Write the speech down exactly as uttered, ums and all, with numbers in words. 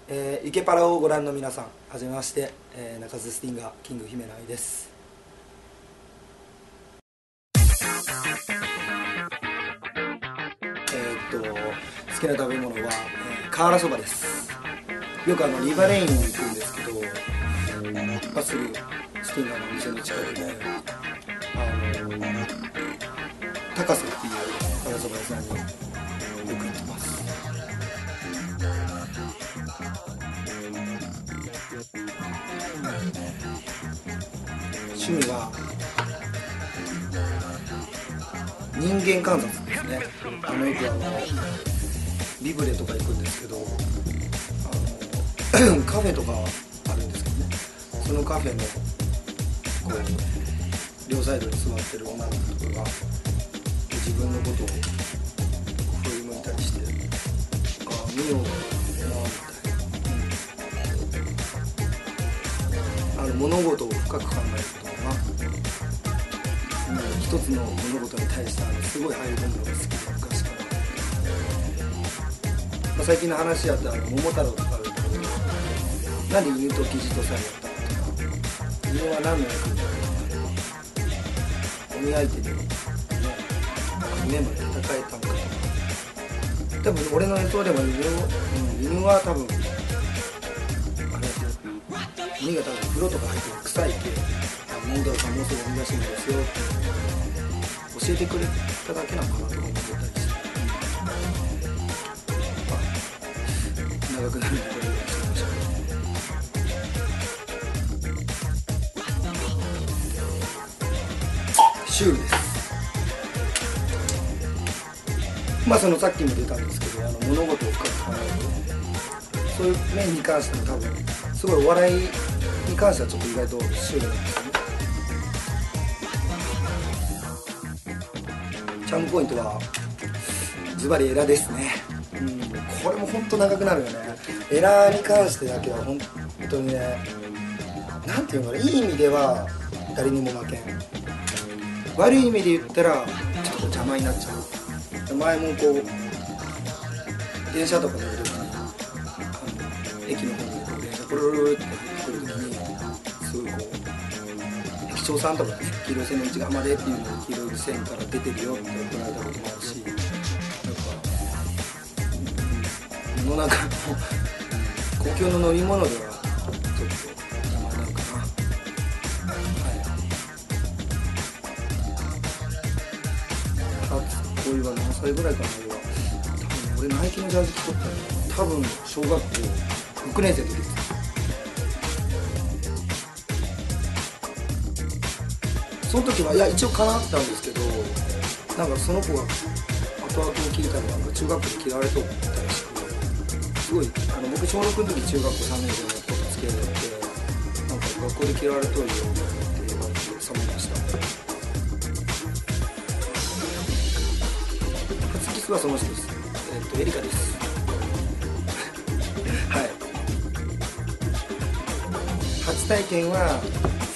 えー、イケパラをご覧の皆さん、はじめまして、えー、中津スティンガーキング姫野愛です。えー、っと好きな食べ物は、えー、瓦そばです。よくあのリバレインに行くんですけど、まっすぐスティンガーのお店の近くで、あのー、高瀬っていう瓦そば屋さんによく行ってます。趣味は人間観察ですね。あのよくあのビブレとか行くんですけど、あのカフェとかあるんですけどね、そのカフェのこう両サイドに座ってる女の子とかが自分のことを振り向いたりして、ああ見ようなみたいな、あの物事を深く考えることがなく、一つの物事に対してあのすごい入り込むのが好きで、昔から、まあ、最近の話やったら桃太郎とかあるけど、なんで犬とキジとサルやったかとか、犬は何の役に立るのかとか、鬼相手でね、夢まで戦えたんかとか、多分俺の予想でも犬、うん、犬は多分あれやってる、犬が多分風呂とか入って臭いけ、桃太郎さんもうすぐ産み出しいんですよって教えてくれただけなのかなとか思ってたりして、まあ、長くなるんでこれぐらいしてましょう。シュールです。まあそのさっきも出たんですけど、あの物事を深く考える、そういう面に関しても多分すごいお笑いに関してはちょっと意外とシュールなんですよね。チャームポイントはズバリエラですね。うん、これも本当長くなるよね。エラーに関してだけは本当にね、なんていうのかな、いい意味では誰にも負けん、悪い意味で言ったらちょっと邪魔になっちゃう。前もこう電車とか乗るときに、あの駅の方にこう電車コロロロって来るときに、すごいこう駅長さんとかね、黄色い線の内側までっていうのを黄色い線から出てるよって怒られたこともあるし、なんか、うん、世の中の公共の乗り物ではちょっと邪魔になるかな。はい。初恋は何歳ぐらいかな。俺は多分俺ナイキのジャージ着とったの多分小学校ろくねん生の時です。その時はいや一応叶ってたんですけど、なんかその子が後々聞いたらなんか中学校で嫌われとったらしく、すごいあの僕小ろくの時中学校さんねん生の子と付き合いがあって、なんか学校で嫌われとるよって言われて冷めました。初キスはその人です。えっとエリカです。はい。初体験は